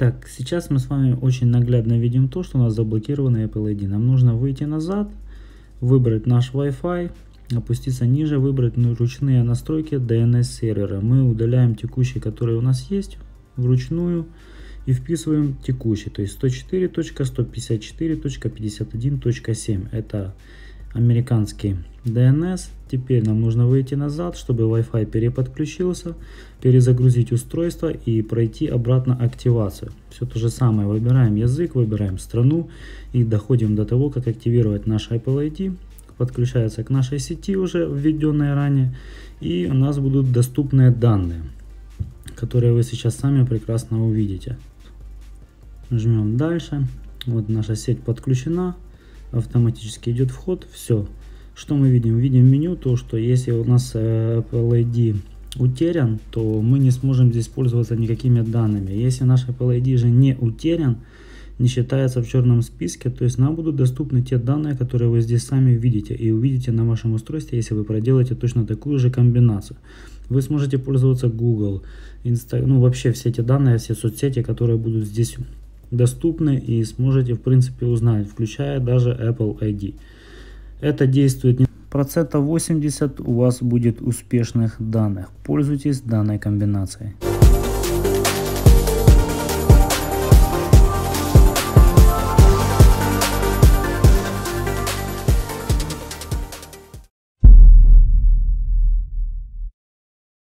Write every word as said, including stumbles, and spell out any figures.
Так, сейчас мы с вами очень наглядно видим то, что у нас заблокированы Apple ай ди. Нам нужно выйти назад, выбрать наш Wi-Fi, опуститься ниже, выбрать ручные настройки ди эн эс сервера. Мы удаляем текущий, который у нас есть, вручную, и вписываем текущий, то есть сто четыре точка сто пятьдесят четыре точка пятьдесят один точка семь. Это американский ди эн эс. Теперь нам нужно выйти назад, чтобы Wi-Fi переподключился, перезагрузить устройство и пройти обратно активацию. Все то же самое. Выбираем язык, выбираем страну и доходим до того, как активировать наш Apple ай ди. Подключается к нашей сети, уже введенной ранее, и у нас будут доступные данные, которые вы сейчас сами прекрасно увидите. Жмем дальше. Вот наша сеть подключена, автоматически идет вход. Все. Что мы видим? Видим меню, то что если у нас Apple ай ди утерян, то мы не сможем здесь пользоваться никакими данными. Если наш Apple ай ди же не утерян, не считается в черном списке, то есть нам будут доступны те данные, которые вы здесь сами видите и увидите на вашем устройстве, если вы проделаете точно такую же комбинацию. Вы сможете пользоваться Google, Insta, ну вообще все эти данные, все соцсети, которые будут здесь доступны, и сможете в принципе узнать, включая даже Apple ай ди. Это действует не процентов восемьдесят у вас будет успешных данных. Пользуйтесь данной комбинацией.